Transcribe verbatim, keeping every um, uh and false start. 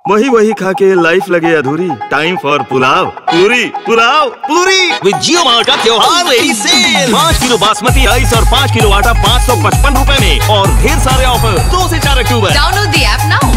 वही वही खा के लाइफ लगे अधूरी। Time for pulao, puri pulao puri. With Jio mart का त्योहार रेडी सेल। पाँच किलो बासमती राइस और पाँच किलो आटा पाँच सौ पचपन रूपए में और ढेर सारे ऑफर दो से चार अक्टूबर। डाउनलोड द ऐप नाउ।